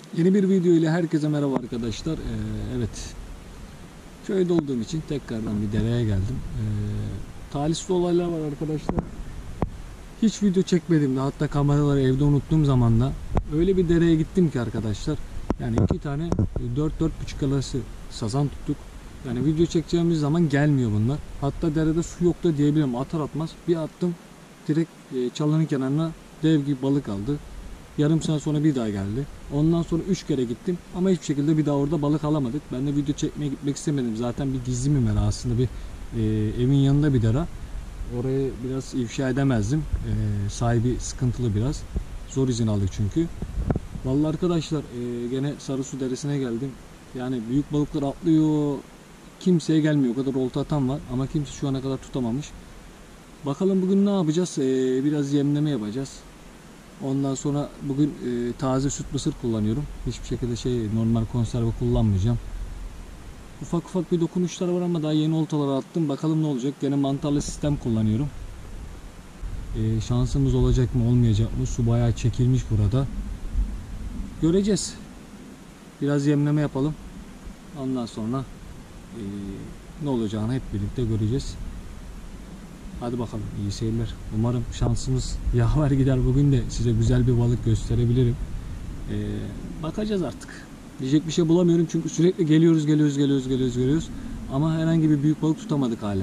Yeni bir video ile herkese merhaba arkadaşlar. Evet, köyde olduğum için tekrardan bir dereye geldim. Talihsiz olaylar var arkadaşlar. Hiç video çekmedim de, hatta kameraları evde unuttuğum zaman da öyle bir dereye gittim ki arkadaşlar. Yani iki tane 4-4,5 arası sazan tuttuk. Yani video çekeceğimiz zaman gelmiyor bunlar. Hatta derede su yok da diyebilirim. Atar atmaz bir attım, direkt çalının kenarına dev gibi balık aldı. Yarım saat sonra bir daha geldi. Ondan sonra 3 kere gittim ama hiçbir şekilde bir daha orada balık alamadık. Ben de video çekmeye gitmek istemedim. Zaten bir gizli mi mera, aslında bir evin yanında bir dere. Orayı biraz ifşa edemezdim. Sahibi sıkıntılı biraz. Zor izin aldık çünkü. Vallahi arkadaşlar gene Sarısu Deresi'ne geldim. Yani büyük balıklar atlıyor. Kimseye gelmiyor. O kadar olta atan var ama kimse şu ana kadar tutamamış. Bakalım bugün ne yapacağız? Biraz yemleme yapacağız. Ondan sonra bugün taze süt mısır kullanıyorum. Hiçbir şekilde normal konserve kullanmayacağım. Ufak ufak bir dokunuşlar var ama daha yeni oltalara attım. Bakalım ne olacak. Gene mantarlı sistem kullanıyorum. Şansımız olacak mı olmayacak mı? Su bayağı çekilmiş burada. Göreceğiz. Biraz yemleme yapalım. Ondan sonra ne olacağını hep birlikte göreceğiz. Hadi bakalım, iyi seyirler. Umarım şansımız yaver gider, bugün de size güzel bir balık gösterebilirim. Bakacağız artık. Diyecek bir şey bulamıyorum çünkü sürekli geliyoruz. Ama herhangi bir büyük balık tutamadık hala.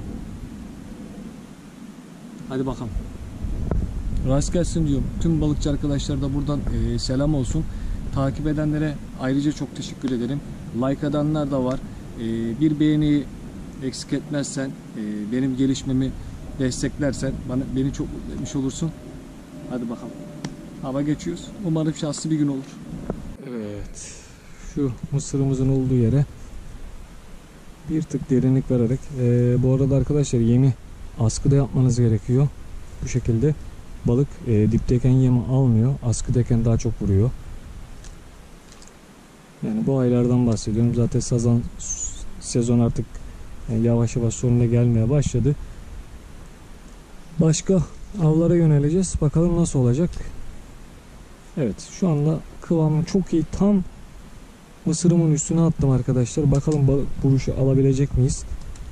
Hadi bakalım. Rast gelsin diyorum. Tüm balıkçı arkadaşlar da buradan selam olsun. Takip edenlere ayrıca çok teşekkür ederim. Like atanlar da var. Bir beğeniyi eksik etmezsen, benim gelişmemi desteklersen beni çok mutlu etmiş olursun. Hadi bakalım. Hava geçiyoruz. Umarım şanslı bir gün olur. Evet. Şu mısırımızın olduğu yere bir tık derinlik vererek. Bu arada arkadaşlar yemi askıda yapmanız gerekiyor. Bu şekilde balık dipteyken yemi almıyor. Askıdayken daha çok vuruyor. Yani bu aylardan bahsediyorum. Zaten sazan sezon artık yavaş yavaş sonuna gelmeye başladı. Başka avlara yöneleceğiz. Bakalım nasıl olacak. Evet, şu anda kıvamı çok iyi. Tam mısırımın üstüne attım arkadaşlar. Bakalım balık vuruşu alabilecek miyiz?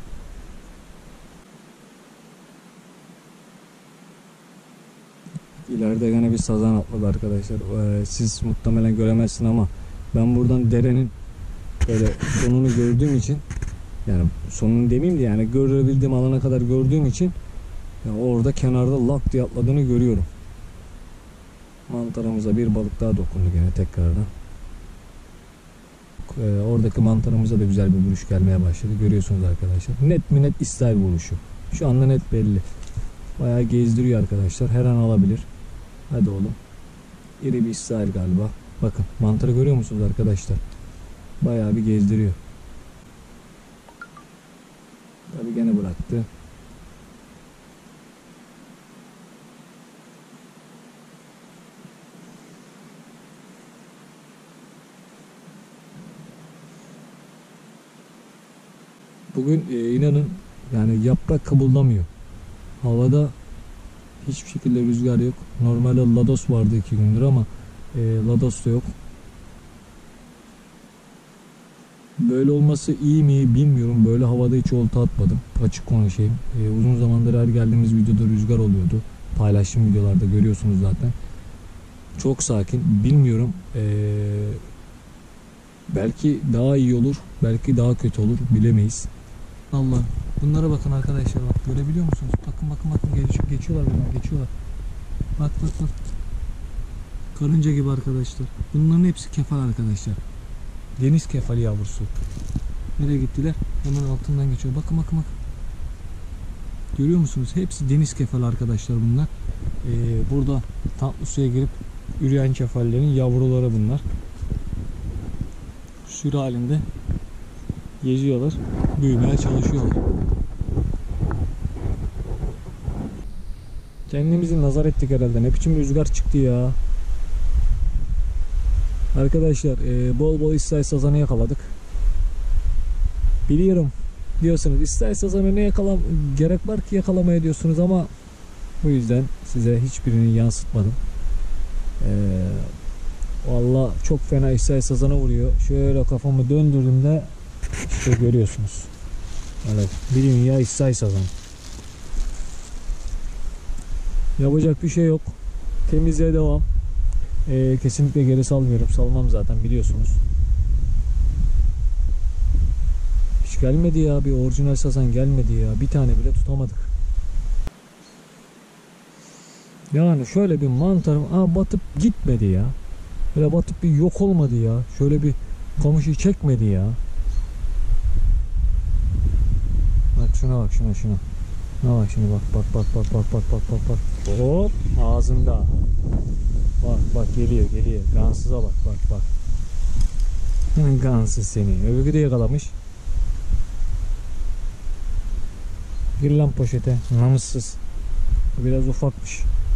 İleride yine bir sazan atladı arkadaşlar. Siz muhtemelen göremezsiniz ama ben buradan derenin böyle sonunu gördüğüm için, yani sonunu demeyeyim de yani görebildiğim alana kadar gördüğüm için yani orada kenarda lak diye atladığını görüyorum. Mantarımıza bir balık daha dokundu gene tekrardan. Oradaki mantarımıza da güzel bir vuruş gelmeye başladı. Görüyorsunuz arkadaşlar. Net mi net İsrail vuruşu. Şu anda net belli. Bayağı gezdiriyor arkadaşlar. Her an alabilir. Hadi oğlum. İri bir İsrail galiba. Bakın mantarı görüyor musunuz arkadaşlar? Bayağı bir gezdiriyor. Tabii gene bıraktı. Bugün inanın yani yaprak kıpıldamıyor. Havada hiçbir şekilde rüzgar yok. Normalde Lados vardı 2 gündür ama Lados da yok. Böyle olması iyi mi bilmiyorum. Böyle havada hiç olta atmadım. Açık konuşayım. Uzun zamandır her geldiğimiz videoda rüzgar oluyordu. Paylaştığım videolarda görüyorsunuz zaten. Çok sakin. Bilmiyorum. Belki daha iyi olur. Belki daha kötü olur. Bilemeyiz. Allah. Bunlara bakın arkadaşlar. Bak, görebiliyor musunuz? Bakın. Geçiyorlar buradan. Geçiyorlar. Bak. Karınca gibi arkadaşlar. Bunların hepsi kefal arkadaşlar. Deniz kefali yavrusu. Nereye gittiler? Hemen altından geçiyor. Bakın. Görüyor musunuz? Hepsi deniz kefali arkadaşlar bunlar. Burada tatlı suya girip üreyen kefallerin yavruları bunlar. Sürü halinde geziyorlar. Büyümeye çalışıyorlar. Kendimizi nazar ettik herhalde. Ne biçim rüzgar çıktı ya. Arkadaşlar bol İsrail sazanı yakaladık. Biliyorum diyorsunuz, İsrail sazanı ne gerek var ki yakalamaya diyorsunuz ama bu yüzden size hiçbirini yansıtmadım. Vallahi çok fena İsrail sazana vuruyor. Şöyle kafamı döndürdüğümde işte görüyorsunuz. Evet, bir dünya İsrail sazanı. Yapacak bir şey yok. Temizliğe devam. Kesinlikle geri salmıyorum. Salmam zaten, biliyorsunuz. Hiç gelmedi ya. Bir orijinal sazan gelmedi ya. Bir tane bile tutamadık. Yani şöyle bir mantarım batıp gitmedi ya. Böyle batıp bir yok olmadı ya. Şöyle bir kamışı çekmedi ya. Bak şuna bak, şuna. Şuna bak şimdi, bak. Hop, ağzında. Bak geliyor. Gansıza bak. Gansız seni. Öbürü de yakalamış. Gir lan poşete. Namussuz. Biraz ufakmış.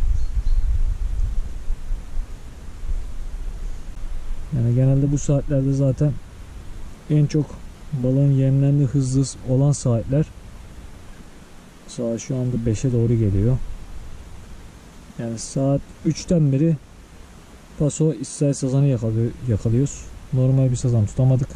Yani genelde bu saatlerde zaten en çok balığın yemlendiği hızlı olan saatler. Saat şu anda 5'e doğru geliyor. Yani saat 3'ten beri paso İsrail sazanı yakalıyoruz. Normal bir sazan tutamadık.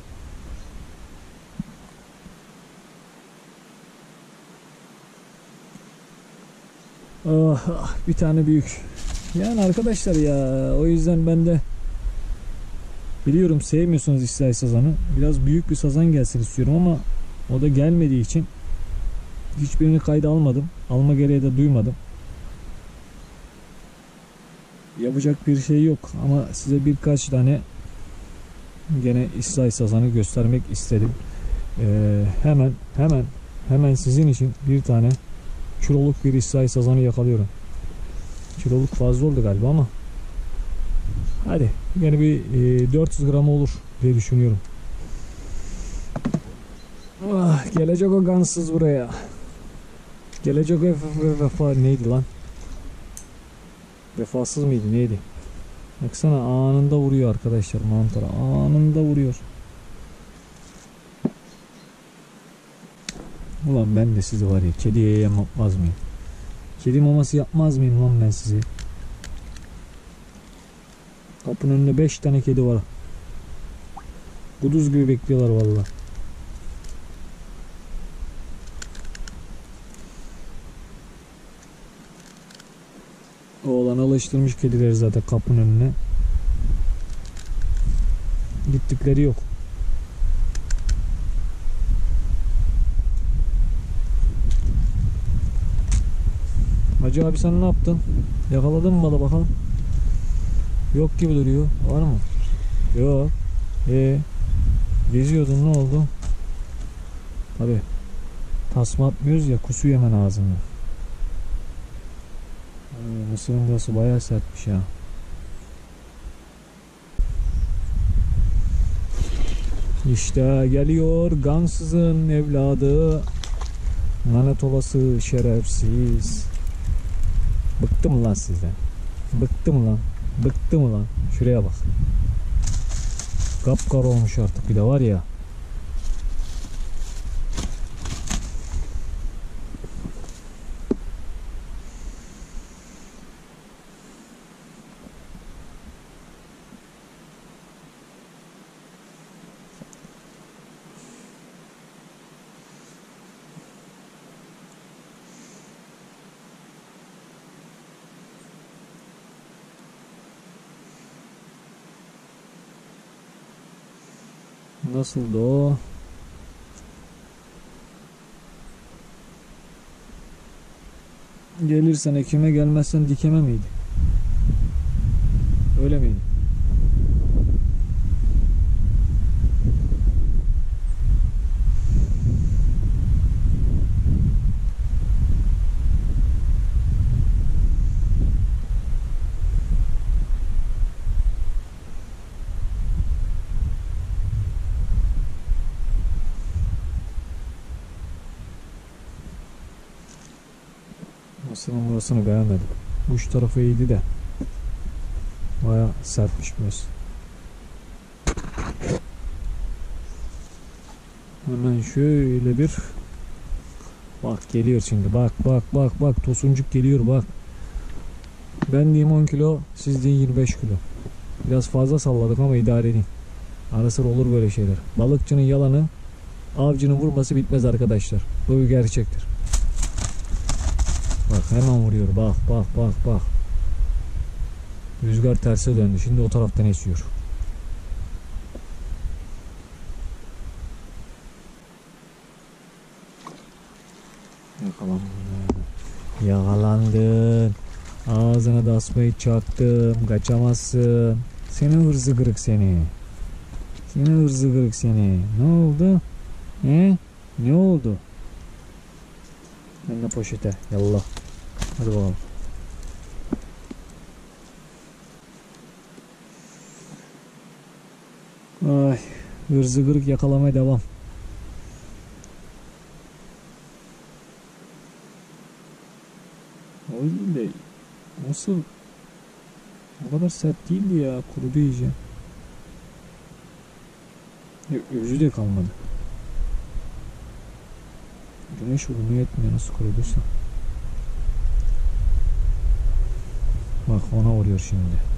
Bir tane büyük. Yani arkadaşlar ya, o yüzden ben de biliyorum sevmiyorsunuz İsrail sazanı. Biraz büyük bir sazan gelsin istiyorum ama o da gelmediği için hiçbirini kayda almadım. Alma gereği de duymadım. Yapacak bir şey yok ama size birkaç tane gene İsrail sazanı göstermek istedim. Hemen sizin için bir tane kiloluk bir İsrail sazanı yakalıyorum. Kiloluk fazla oldu galiba ama hadi yani bir 400 gram olur diye düşünüyorum. Gelecek o gansız buraya. Gelecek vefa neydi lan? Vefasız mıydı neydi? Baksana, anında vuruyor arkadaşlar mantara. Anında vuruyor. Ulan ben de sizi var ya, kediye yem yapmaz mıyım? Kedi maması yapmaz mıyım lan ben sizi? Kapının önünde 5 tane kedi var. Kuduz gibi bekliyorlar vallahi. Oğlan alıştırmış kedileri zaten kapının önüne. Gittikleri yok. Hacı abi sen ne yaptın? Yakaladın mı balı bakalım? Yok gibi duruyor. Var mı? Yok. Geziyordun, ne oldu? Tabi tasma atmıyoruz ya, kusuyor hemen ağzını. Mısırın burası bayağı sertmiş ya. İşte geliyor gansızın evladı. Lanet olası şerefsiz. Bıktım lan sizden. Bıktım lan. Şuraya bak. Kapkara olmuş artık bir de var ya. Nasıldı o? Gelirsen ekime, gelmezsen dikeme miydi? Öyle miydi? Mısırın burasını beğenmedim. Uç tarafı iyiydi de bayağı sertmiş burası. Hemen şöyle bir bak, geliyor şimdi. Bak tosuncuk geliyor bak. Ben diyeyim 10 kilo, siz deyin 25 kilo. Biraz fazla salladık ama idare edin. Ara sıra olur böyle şeyler. Balıkçının yalanı, avcının vurması bitmez arkadaşlar. Bu bir gerçektir. Bak hemen vuruyor. Bak bak bak bak. Rüzgar terse döndü. Şimdi o taraftan esiyor. Yakalandın. Yakalandın. Ağzına da asmayı çaktım. Kaçamazsın. Seni hırzı kırık seni. Seni hırzı kırık seni. Ne oldu? He? Ne oldu? Ben de poşete. Yallah. Hadi bakalım. Ay, hırzı kırık yakalamaya devam. O değil de nasıl o kadar sert değildi ya, kurudu iyice. Özü de kalmadı. Güneş vurmuyor etmiyor nasıl kuruduysa. Bak ona vuruyor şimdi.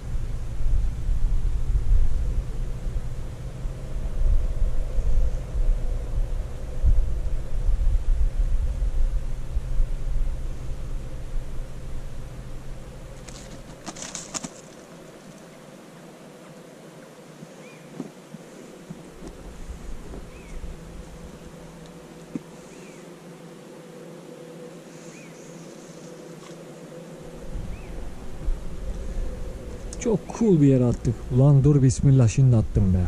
Çok cool bir yere attık. Ulan dur bismillah şimdi attım be.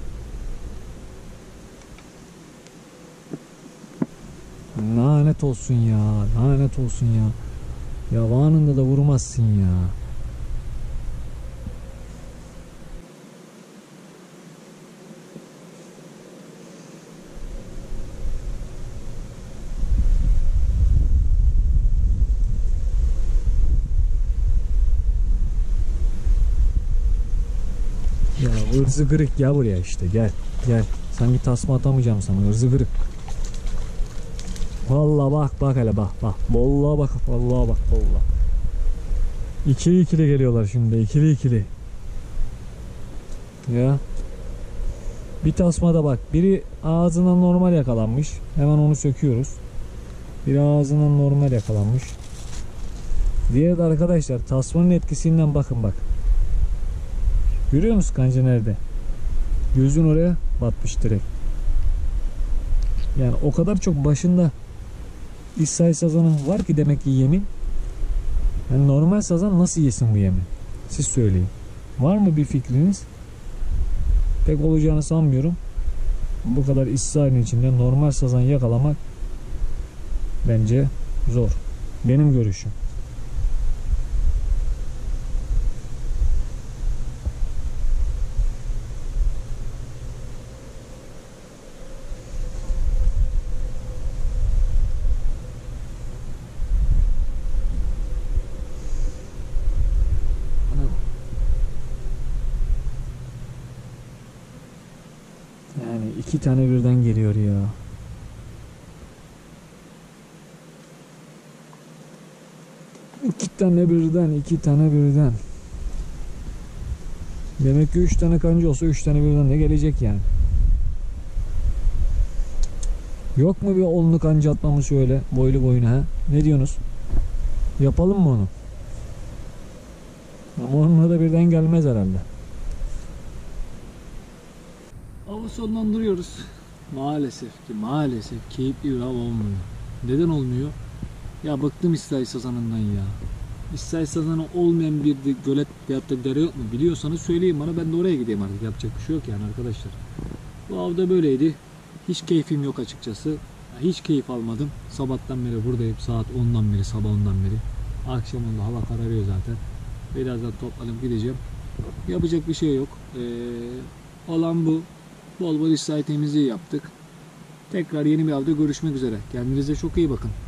Lanet olsun ya. Lanet olsun ya. Ya anında da vurmazsın ya. Ya hırzı kırık ya buraya işte gel gel. Sanki tasma atamayacağım sana hırzı kırık. Vallahi bak hele bak. Vallahi bak vallahi. İkili ikili geliyorlar şimdi ikili. Ya. Bir tasmada bak biri ağzından normal yakalanmış. Hemen onu söküyoruz. Biri ağzından normal yakalanmış. Diğeri de arkadaşlar tasmanın etkisinden bakın bak. Görüyor musun kanca nerede? Gözün oraya batmış direkt. Yani o kadar çok başında İshal sazanı var ki demek ki yemin. Yani normal sazan nasıl yesin bu yemin? Siz söyleyin. Var mı bir fikriniz? Pek olacağını sanmıyorum. Bu kadar İshal'in içinde normal sazan yakalamak bence zor. Benim görüşüm. Yani iki tane birden geliyor ya. İki tane birden. Demek ki 3 tane kanca olsa 3 tane birden de gelecek yani. Yok mu bir onlu kanca atmamız şöyle boylu boyuna ha? Ne diyorsunuz? Yapalım mı onu? Ama onunla da birden gelmez herhalde. Avı sonlandırıyoruz. Maalesef keyifli bir av olmuyor. Neden olmuyor? Ya bıktım İshal sazanından ya. İshal sazanı olmayan bir gölet veyahut da dere yok mu? Biliyorsanız söyleyin bana, ben de oraya gideyim artık. Yapacak bir şey yok yani arkadaşlar. Bu avda böyleydi. Hiç keyfim yok açıkçası. Hiç keyif almadım. Sabahtan beri buradayım. Saat 10'dan beri, sabah 10'dan beri. Akşam oldu, hava kararıyor zaten. Birazdan toplanıp gideceğim. Yapacak bir şey yok. Olan bu. Bol bol İshal temizliği yaptık. Tekrar yeni bir avda görüşmek üzere. Kendinize çok iyi bakın.